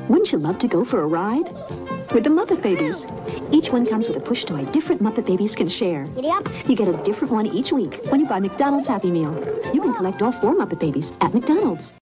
Wouldn't you love to go for a ride? With the Muppet Babies. Each one comes with a push toy different Muppet Babies can share. Yep. You get a different one each week when you buy McDonald's Happy Meal. You can collect all 4 Muppet Babies at McDonald's.